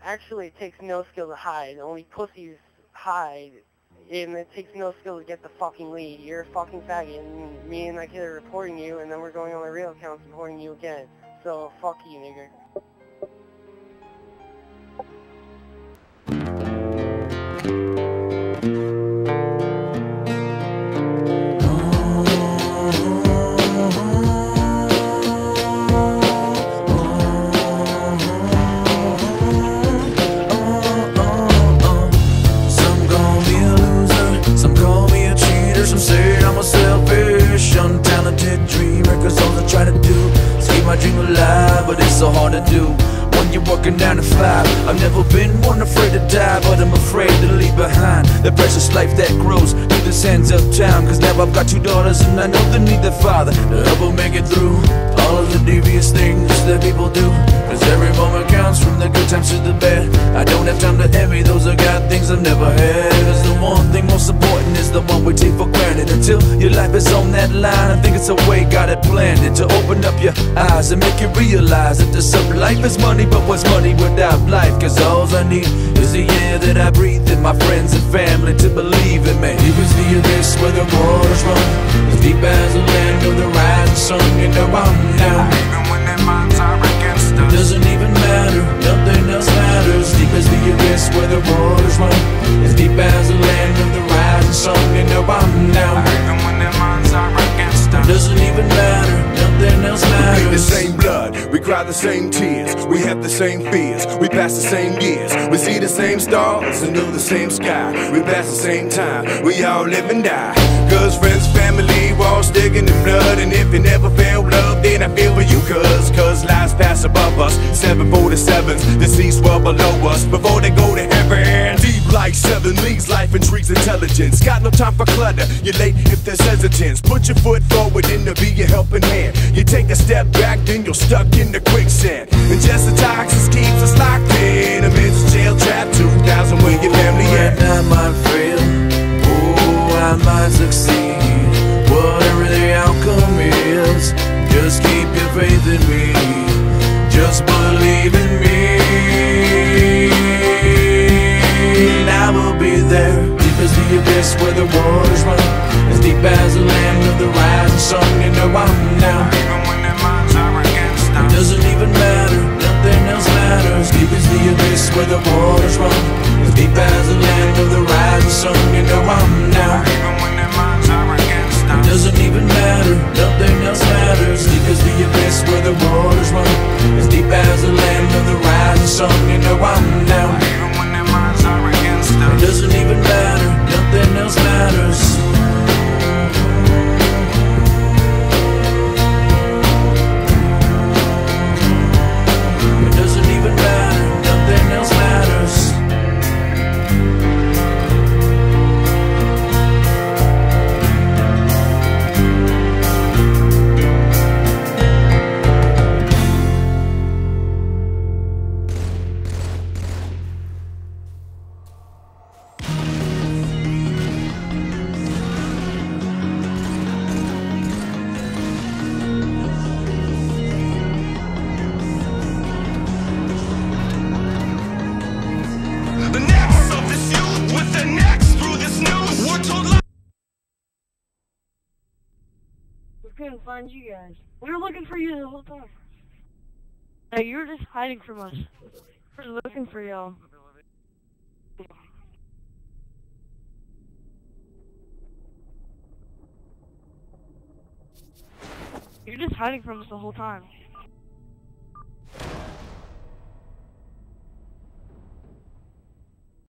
Actually, it takes no skill to hide. Only pussies hide. And it takes no skill to get the fucking lead. You're a fucking faggot, and me and my kid are reporting you, and then we're going on my real accounts reporting you again. So, fuck you, nigger. But it's so hard to do when you're working 9 to 5. I've never been one afraid to die, but I'm afraid to leave behind the precious life that grows through the sands of time. Cause now I've got 2 daughters and I know they need their father to help them make it through all of the devious things that people do. Cause every moment counts, from the good times to the bad. I don't have time to envy those who got things I've never had. Cause the one thing most important is the one we take for granted. Until your life is on that line, I think it's a way God had planned it, to open up your eyes and make you realize that there's some life is money, but what's money without life? Cause all I need is the air that I breathe, and my friends and family to believe in me. Deep is the abyss where the waters run, as deep as the land of the rising sun. You know I'm down, even when their minds are against us. It doesn't even matter, nothing else matters. Deep as the abyss where the waters run, as deep as the land of the rising sun. You know I'm down, even when their minds are against us. It doesn't even matter, nothing else matters. We bleed the same blood, we cry the same tears, we have the same fears, we pass the same years, we see the same stars under the same sky, we pass the same time, we all live and die. Cause friends, family, we're all sticking in blood. And if you never felt love, then I feel for you. Cause lives pass above us, 747s, deceased well below us, before they go to heaven. Deep like 7 leagues, life intrigues intelligence. Got no time for clutter, you're late if there's hesitance. Put your foot forward and to be your helping hand. You take a step back, then you're stuck in the quicksand. And just the toxins keeps us locked in amidst jail trap 2000 where your family at. I might fail, oh, I might succeed. Whatever the outcome is, just keep your faith in me. Just believe in me, and I will be there. Deep as the abyss where the waters run, as deep as the land of the rising sun. You know I'm down, even when their minds are against us. It doesn't even matter, nothing else matters. Deep as the abyss where the waters run, as deep as the land of the rising sun. You know I'm down, even when their minds are against us. It doesn't even matter, nothing else matters. Deep as the abyss where the waters run, as deep as the land of the rising sun. You know I'm down, even when their minds are against us. It doesn't even matter, nothing else matters. We couldn't find you guys. We were looking for you the whole time. Hey, you were just hiding from us. We were looking for y'all. You're just hiding from us the whole time.